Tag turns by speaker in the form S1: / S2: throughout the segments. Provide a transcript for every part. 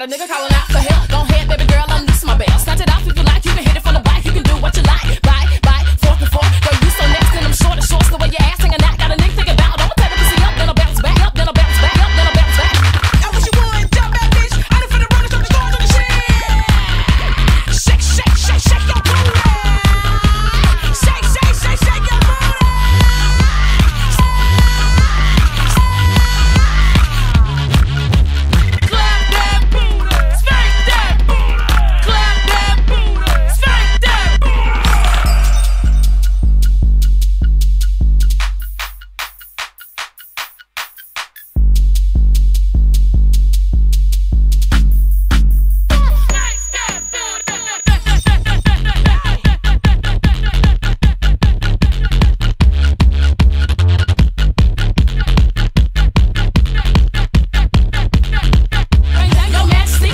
S1: a nigga calling out for help. Go ahead, baby girl, unleash my bell. Snatch it off if you like, you can hit it from the back. You can do what you like. Bite, fork and fork. Girl, you so next and I'm short and shorts. The way your ass hanging out, got a nigga thinking about. I'ma take the pussy up, then I'll bounce back. Up, then I'll bounce back. Up, then I'll bounce back. I wish you would jump that bitch. I done finna run and the doors on the shit. Shake, shake, shake, shake your booty. Shake, shake, shake, shake your booty. Clap that booty. Spank that booty. Clap that booty. Spank that booty. Yo, nasty.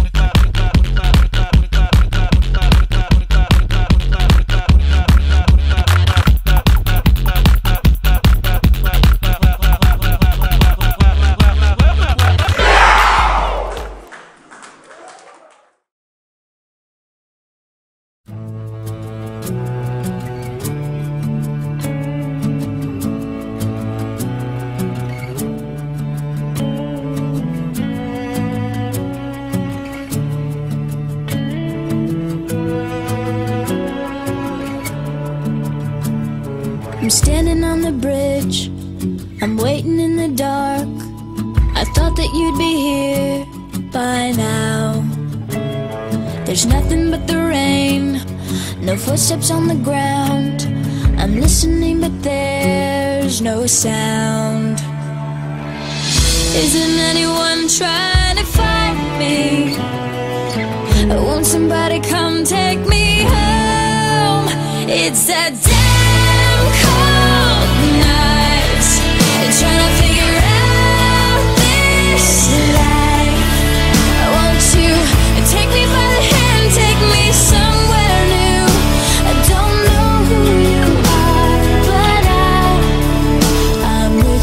S2: I'm standing on the bridge, I'm waiting in the dark. I thought that you'd be here by now. There's nothing but the rain, no footsteps on the ground. I'm listening but there's no sound. Isn't anyone trying to find me? Won't somebody come take me home? It's a damn cold night, trying to figure out this life. Won't you take me by the hand, take me somewhere new? I don't know who you are, but I'm with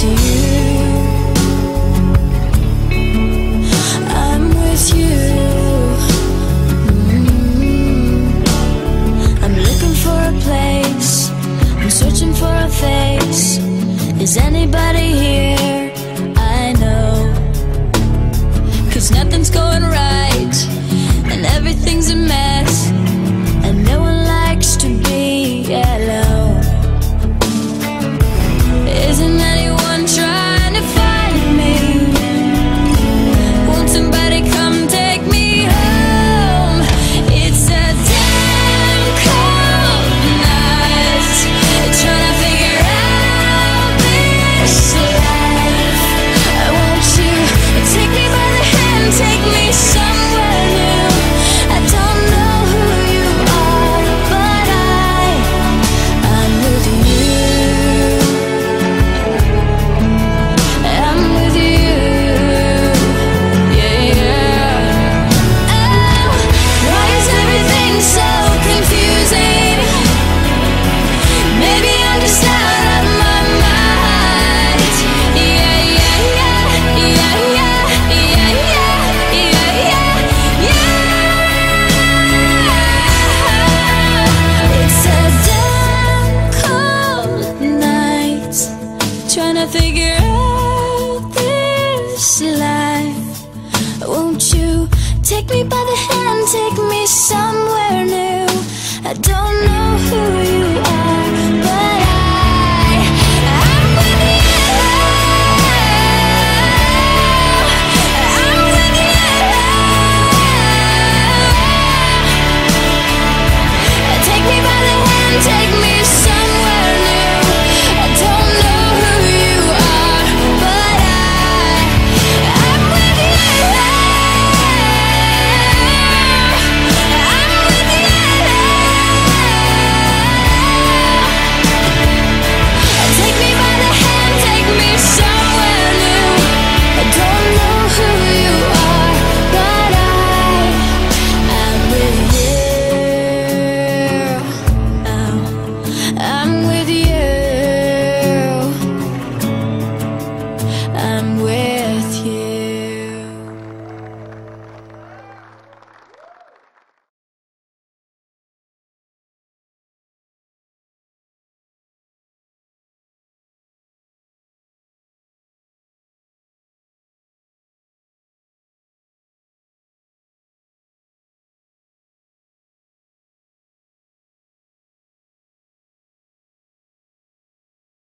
S2: you. I'm with you. I'm looking for a place, I'm searching for a face. Is anybody here? I know, 'cause nothing's going right and everything's a mess, and no one likes to be alone. Isn't anyone trying to find me? Won't somebody come take me home? It's a damn cold night, trying to figure out this life. Won't you take me by the hand, take me somewhere new? I don't know who you are, but I'm with you. I'm with you. Yeah, yeah. Oh, why is everything so confusing? Maybe I'm just out of my mind. Yeah, yeah, yeah, yeah, yeah, yeah, yeah, yeah, yeah. It's a damn cold night, trying to figure out this life. Won't you take me by the hand, take me somewhere new? I don't know who you